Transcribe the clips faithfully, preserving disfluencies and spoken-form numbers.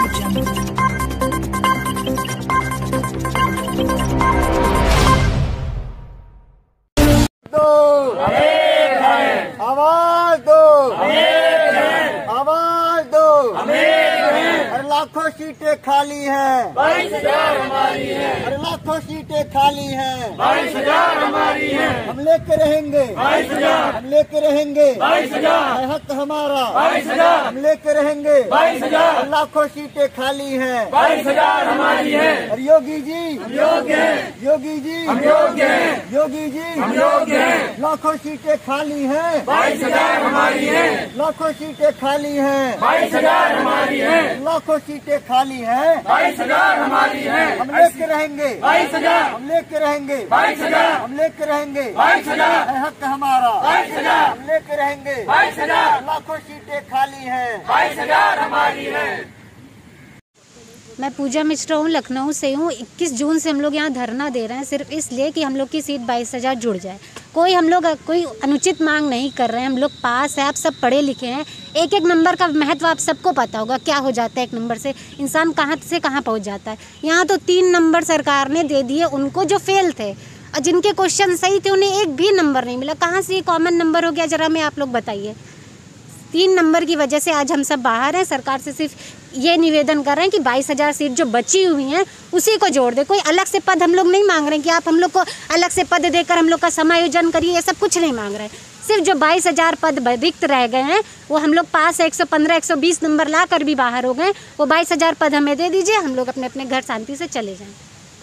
दो आवाज दो, आवाज दो। अरे लाखों सीटें खाली हैं, बाईस हजार हमारी है। अरे लाखों सीटें खाली हैं, बाईस हजार हमारी है। हम लेके रहेंगे, बाईस हजार, हम लेके रहेंगे, बाईस हजार, है हक हमारा, बाईस हजार, हम लेके रहेंगे, बाईस हजार, लाखों सीटें खाली हैं, बाईस हजार हमारी है। अरे योगी जी हम योग्य हैं, योगी जी हम योग्य हैं, योगी जी हम योग्य हैं। लाखों सीटें खाली हैं, बाईस हजार हमारी है। लाखों सीटें खाली हैं, बाईस हजार हमारी है। लाखों सीटें खाली हैं, बाईस हजार हमारी है। हम लेके रहेंगे, बाईस हजार, हम लेके रहेंगे, बाईस हजार, हम लेके रहेंगे, बाईस हजार, है हक हमारा, बाईस हजार, हम लेके रहेंगे, बाईस हजार, लाखों सीटें खाली हैं, बाईस हजार हमारी है। मैं पूजा मिश्रा हूँ, लखनऊ से हूँ। इक्कीस जून से हम लोग यहाँ धरना दे रहे हैं सिर्फ इसलिए कि हम लोग की सीट बाईस हज़ार जुड़ जाए। कोई हम लोग कोई अनुचित मांग नहीं कर रहे हैं। हम लोग पास है, आप सब पढ़े लिखे हैं। एक एक नंबर का महत्व आप सबको पता होगा, क्या हो जाता है एक नंबर से इंसान कहाँ से कहाँ पहुँच जाता है। यहाँ तो तीन नंबर सरकार ने दे दिए उनको जो फेल थे, और जिनके क्वेश्चन सही थे उन्हें एक भी नंबर नहीं मिला। कहाँ से ये कॉमन नंबर हो गया, ज़रा हमें आप लोग बताइए। तीन नंबर की वजह से आज हम सब बाहर हैं। सरकार से सिर्फ ये निवेदन कर रहे हैं कि बाईस हज़ार सीट जो बची हुई हैं उसी को जोड़ दे। कोई अलग से पद हम लोग नहीं मांग रहे हैं कि आप हम लोग को अलग से पद देकर हम लोग का समायोजन करिए, ये सब कुछ नहीं मांग रहे हैं। सिर्फ जो बाईस हज़ार पद रिक्त रह गए हैं वो हम लोग पास एक सौ पंद्रह एक सौ बीस नंबर ला कर भी बाहर हो गए, वो बाईस हज़ार पद हमें दे दीजिए, हम लोग अपने अपने घर शांति से चले जाएँ।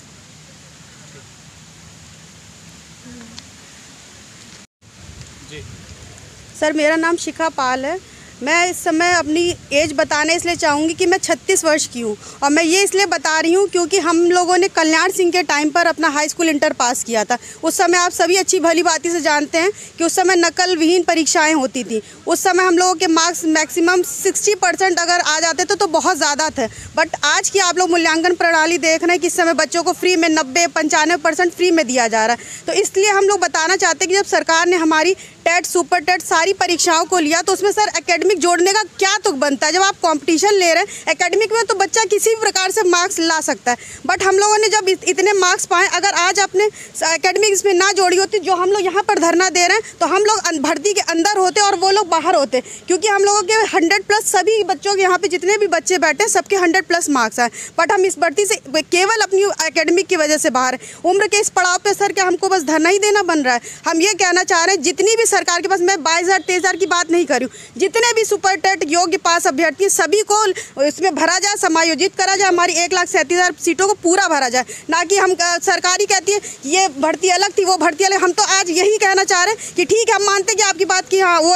सर, मेरा नाम शिखा पाल है। मैं इस समय अपनी एज बताने इसलिए चाहूँगी कि मैं छत्तीस वर्ष की हूँ, और मैं ये इसलिए बता रही हूँ क्योंकि हम लोगों ने कल्याण सिंह के टाइम पर अपना हाई स्कूल इंटर पास किया था। उस समय आप सभी अच्छी भली बाती से जानते हैं कि उस समय नकल विहीन परीक्षाएं होती थी। उस समय हम लोगों के मार्क्स मैक्सिमम साठ परसेंट अगर आ जाते थे तो बहुत ज़्यादा थे। बट आज की आप लोग मूल्यांकन प्रणाली देख रहे हैं कि इस समय बच्चों को फ्री में नब्बे पंचानवे परसेंट फ्री में दिया जा रहा है। तो इसलिए हम लोग बताना चाहते हैं कि जब सरकार ने हमारी टेट, सुपर टेट सारी परीक्षाओं को लिया तो उसमें सर एकेडमिक जोड़ने का क्या तुक बनता है। जब आप कंपटीशन ले रहे हैं एकेडमिक में तो बच्चा किसी भी प्रकार से मार्क्स ला सकता है, बट हम लोगों ने जब इतने मार्क्स पाए, अगर आज आपने एकेडमिक इसमें ना जोड़ी होती, जो हम लोग यहाँ पर धरना दे रहे हैं, तो हम लोग भर्ती के अंदर होते और वो लोग बाहर होते, क्योंकि हम लोगों के हंड्रेड प्लस सभी बच्चों के यहाँ पे जितने भी बच्चे बैठे हैं सबके हंड्रेड प्लस मार्क्स आए। बट हम इस भर्ती से केवल अपनी एकेडमिक की वजह से बाहर है। उम्र के इस पड़ाव पर सर क्या हमको बस धरना ही देना बन रहा है? हम ये कहना चाह रहे हैं जितनी भी सरकार के पास, मैं बाईस हज़ार तेईस हज़ार की बात नहीं कर रही हूँ, जितने भी सुपर टेट योग्य पास अभ्यर्थी सभी को इसमें भरा जाए, समायोजित करा जाए, हमारी एक लाख सैंतीस हज़ार सीटों को पूरा भरा जाए। ना कि हम सरकारी कहती है ये भर्ती अलग थी, वो भर्ती अलग। हम तो आज यही कहना चाह रहे हैं कि ठीक है, हम मानते हैं कि आपकी बात की हाँ वो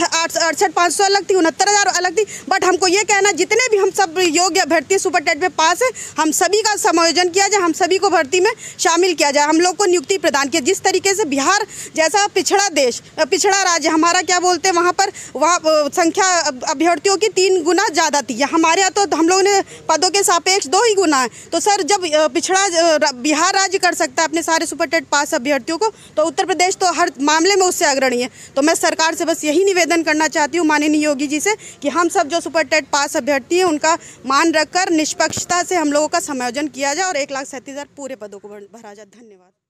अड़सठ पाँच सौ अलग थी, उनहत्तर हज़ार अलग थी, बट हमको ये कहना जितने भी हम सब योग्य अभ्यर्थी सुपर टेट में पास है, हम सभी का समायोजन किया जाए, हम सभी को भर्ती में शामिल किया जाए, हम लोग को नियुक्ति प्रदान किया। जिस तरीके से बिहार जैसा पिछड़ा देश, पिछड़ा राज्य हमारा क्या बोलते हैं, वहाँ पर वहाँ संख्या अभ्यर्थियों की तीन गुना ज़्यादा थी। हमारे यहाँ तो हम लोगों ने पदों के सापेक्ष दो ही गुना है। तो सर जब पिछड़ा बिहार राज्य कर सकता है अपने सारे सुपर टेट पास अभ्यर्थियों को, तो उत्तर प्रदेश तो हर मामले में उससे अग्रणी है। तो मैं सरकार से बस यही निवेदन करना चाहती हूँ माननीय योगी जी से कि हम सब जो सुपर टेट पास अभ्यर्थी हैं उनका मान रखकर निष्पक्षता से हम लोगों का समायोजन किया जाए और एक लाख सैंतीस हज़ार पूरे पदों को भरा जाए। धन्यवाद।